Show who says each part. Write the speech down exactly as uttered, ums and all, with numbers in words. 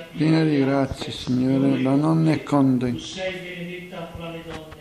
Speaker 1: Piena di grazie, Signore, la nonna è con te.
Speaker 2: Tu sei benedetta fra le donne